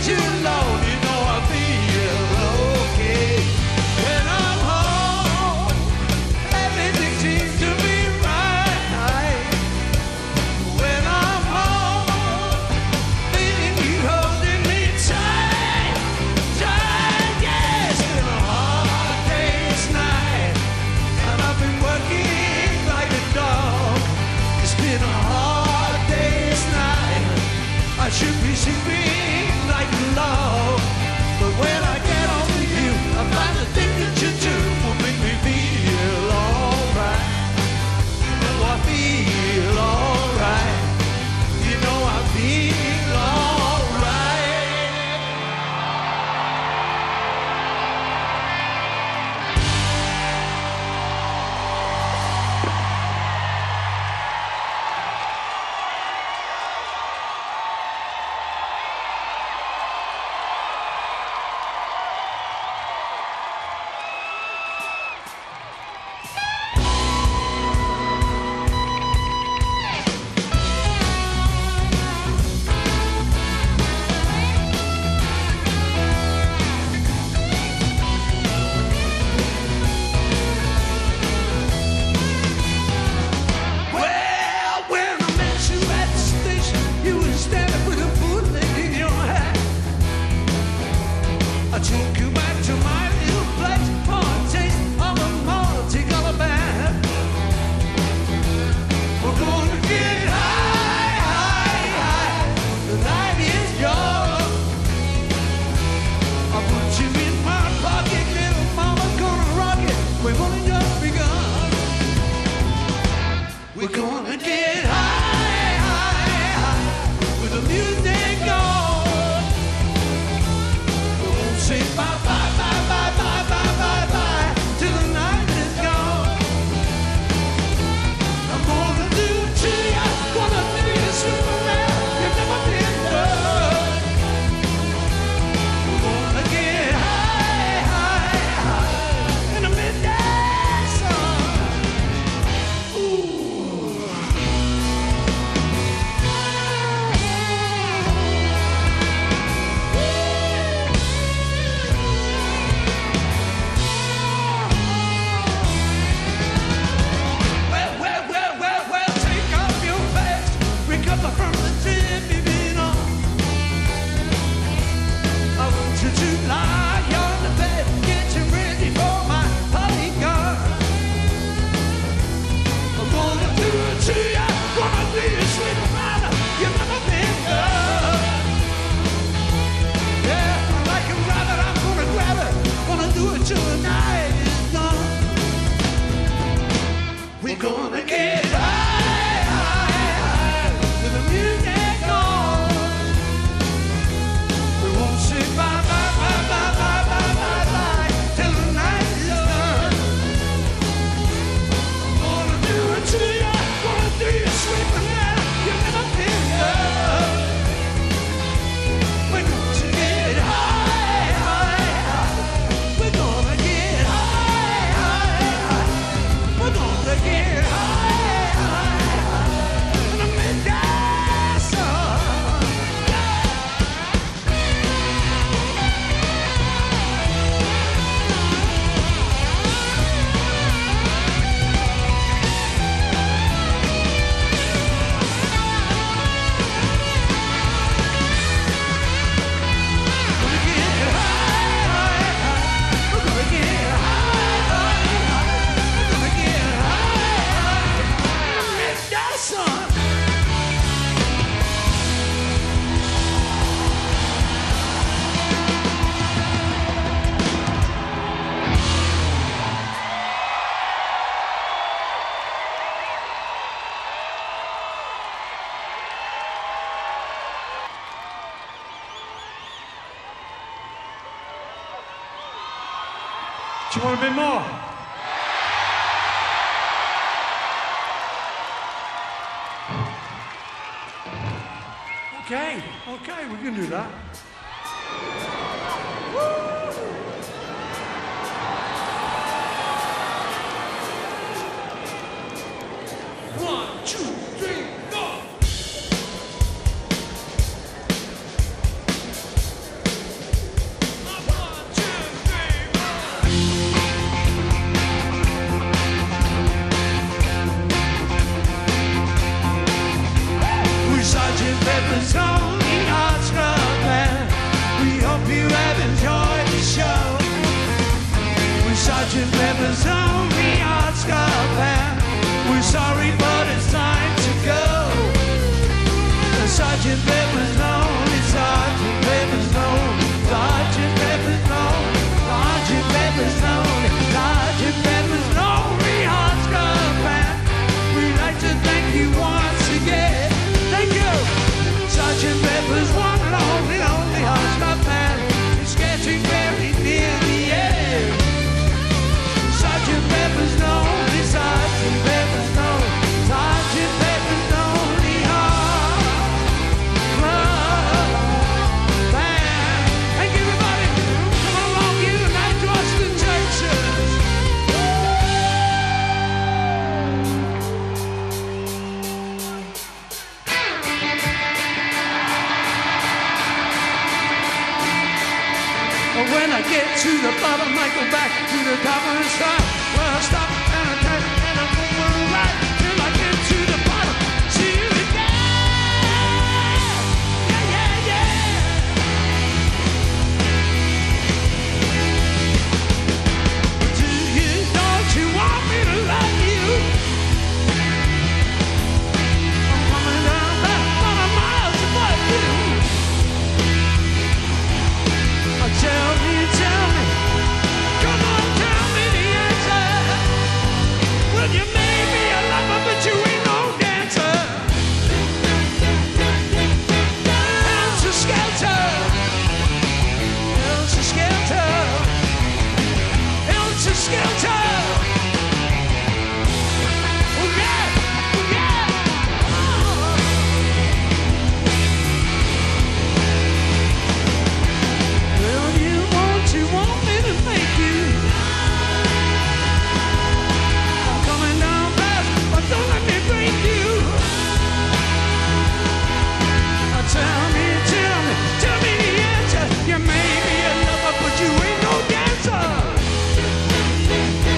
you alone, you know I feel okay. When I'm home, everything seems to be right. When I'm home, feeling you holding me tight, tight, yeah. It's been a hard day's night, and I've been working like a dog. It's been a hard day's night. I should be sleeping like a log, but when I get on with you, I find the thing that you do will make me feel alright. You know I feel alright. You know I feel alright. Well, when I met you at the station, you were standing with a bootleg in your hand. I took you back to my little place for a taste of a multicolored band. We're gonna get high, high, high. The night is young. I put you in my pocket, little mama, gonna rock it. We've only just begun. We're gonna get high, high, high with the music on. We won't say bye, bye, bye, bye, bye, bye, bye, bye till the night is gone. I'm gonna do it to you, gonna be a Superman. You've never been done. We're gonna get high, high, high in the midnight sun. Ooh. Well, take off your vest, recover from the trip you've been on. I want you to lie on the bed, get you ready for my polygon. I'm gonna do it to you, gonna be a sweet rider, you've never been done. Yeah, like a rabbit, I'm gonna grab it, gonna do it till the night is done. We're gonna get high, high, high with the music on. We won't say bye, bye, bye, bye, bye, bye, bye, bye till the night is done. I'm gonna do it to you, gonna do you sweet banana, you've never been done. We're gonna get high, high, high. We're gonna get high, high, high. We're gonna get high, high, high in the midnight sun. Gonna get high, high, high. We're gonna get high, high, high. We're gonna get high, high, high in the midnight sun. Do you want a bit more? Okay, we can do that. One, two, three, four. Sergeant Pepper's Lonely Hearts Club Band. We're sorry, but it's time to go. Sergeant Pepper's Lonely, Sergeant Pepper's Lonely, Sergeant Pepper's Lonely, Sergeant Pepper's Lonely, Sergeant Pepper's Lonely Hearts Club Band. We'd like to thank you once again. Thank you. Sergeant Pepper's one and only Lonely Hearts Club Band. It's getting very near the end. Sergeant Pepper's Lonely, Sergeant Pepper's Lonely, Sergeant Pepper's Lonely Hearts Club Band. Thank you, everybody. Come along here tonight to Austin, Texas. When I get to the bottom, I go back to the top of the sky. Well, I stop and I turn and I go for a ride till I get to the bottom. See you again. Yeah, yeah, yeah. Do you, don't you want me to love you? I'm coming down about 100 miles above you. Tell me, come on, tell me the answer. Well, you may be a lover, but you ain't no dancer. Helter Skelter, Helter Skelter, Helter Skelter. Oh yeah, oh yeah. Well, you want me to make you. I'm coming down fast, but don't let me break you. Tell me the answer. You may be a lover, but you ain't no dancer.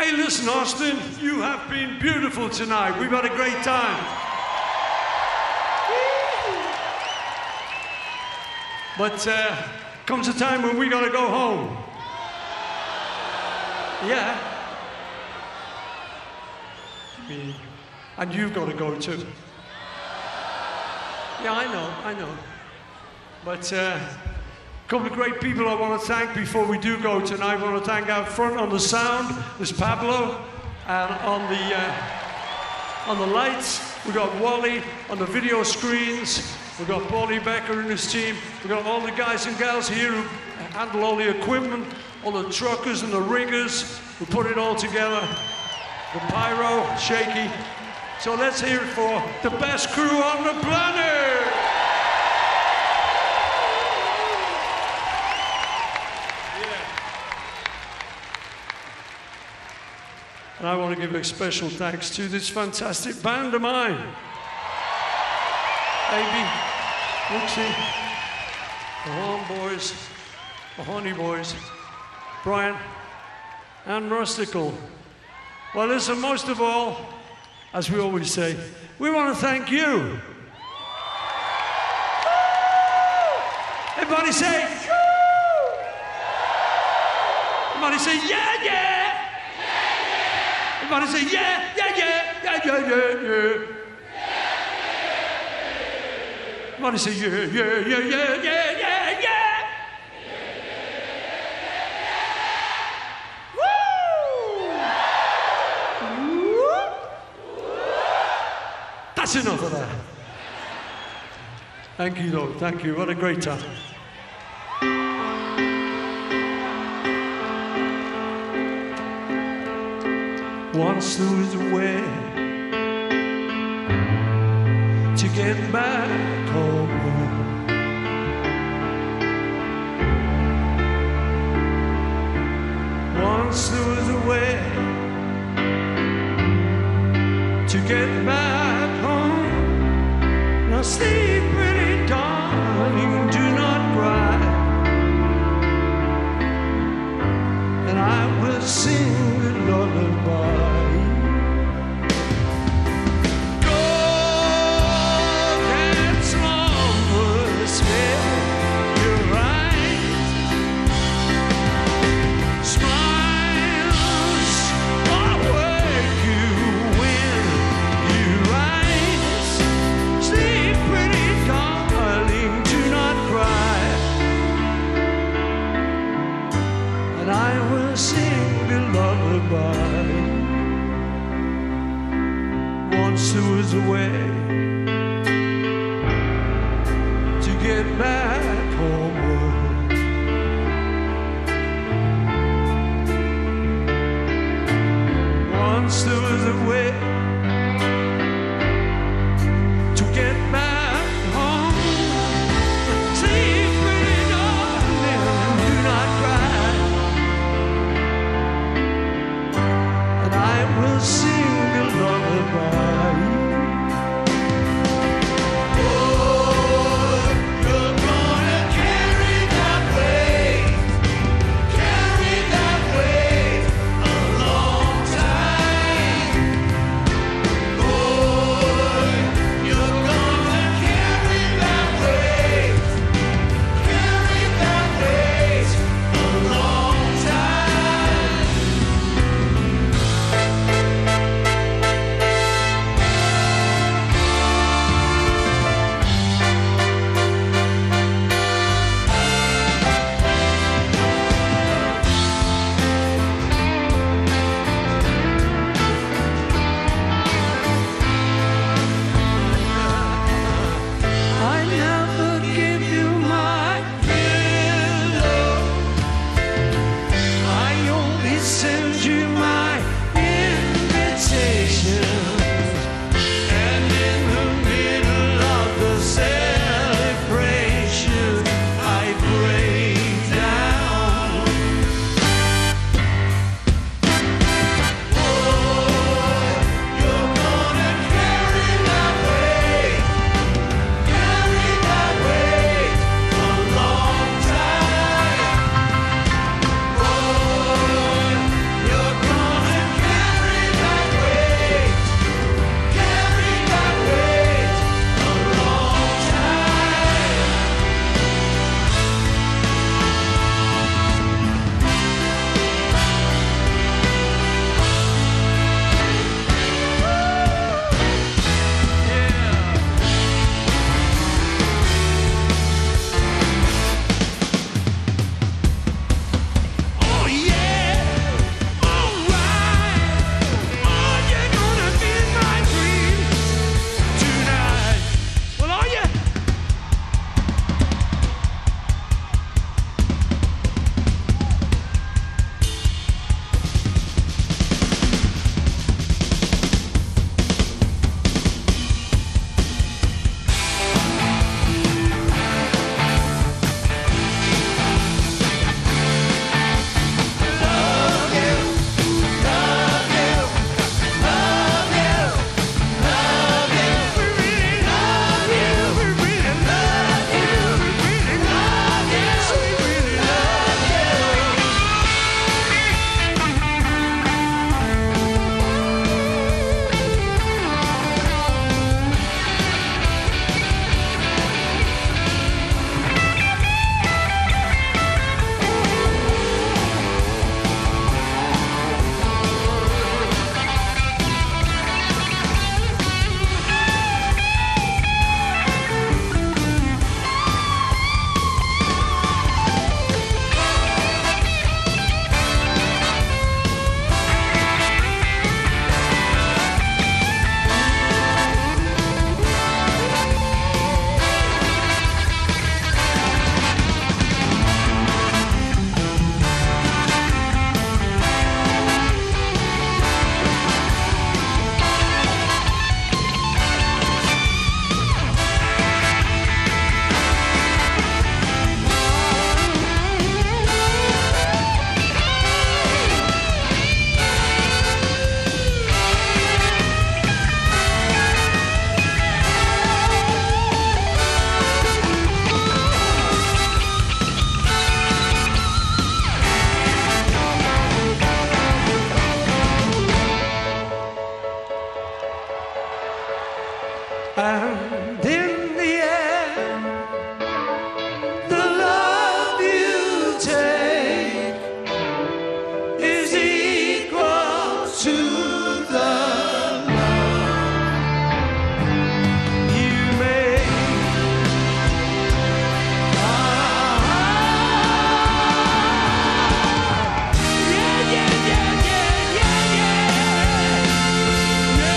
Hey, listen, Austin, you have been beautiful tonight. We've had a great time. But comes a time when we gotta go home. Yeah. And you've got to go too. Yeah, I know. But a couple of great people I want to thank before we do go tonight. I want to thank out front on the sound, there's Pablo, and on the lights, we got Wally. On the video screens, we got Paulie Becker and his team. We got all the guys and gals here who handle all the equipment, all the truckers and the riggers who put it all together. The pyro, Shaky. So let's hear it for the best crew on the planet! Yeah. And I want to give a special thanks to this fantastic band of mine. Abe, Wooksy, the Horn Boys, the Honey Boys, Brian, and Rustical. Well, listen, most of all, as we always say, we want to thank you. Everybody say, everybody say, yeah, yeah. Everybody say, yeah, yeah, yeah, yeah, yeah, yeah, yeah. Everybody say, yeah, yeah, yeah, yeah, yeah, yeah, yeah. That's enough of that. Thank you, though. Thank you. What a great time. Once there was a way to get back home. Once there was a way to get back home. Now sleep, pretty darling, do not cry, and I will sing a lullaby. Go and slumbers, your eyes, smiles awake you when you rise. Sleep, pretty darling, do not cry, and I will sing a lullaby. Once there was a way to get back homeward. Once there was a way to get back home. Sleep, pretty darling, do not cry, and I will sing a lullaby. Oh, you're gonna carry that weight a long time. Boy, you're gonna carry that weight a long time. to the love you made. Yeah, yeah, yeah, yeah, yeah, yeah.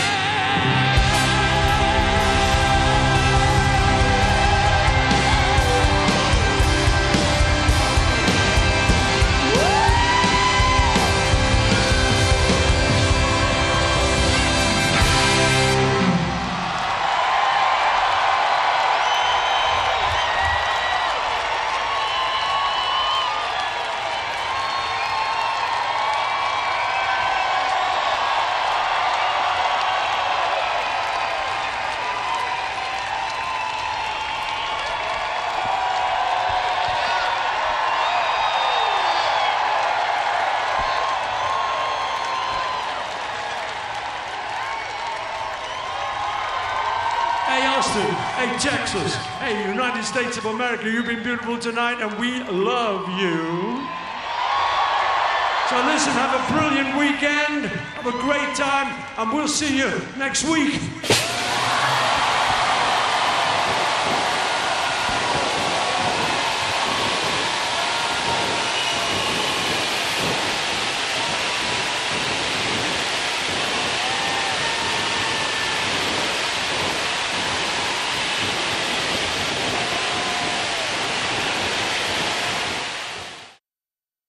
Hey Austin, hey Texas, hey United States of America, you've been beautiful tonight and we love you. So listen, have a brilliant weekend, have a great time, and we'll see you next week.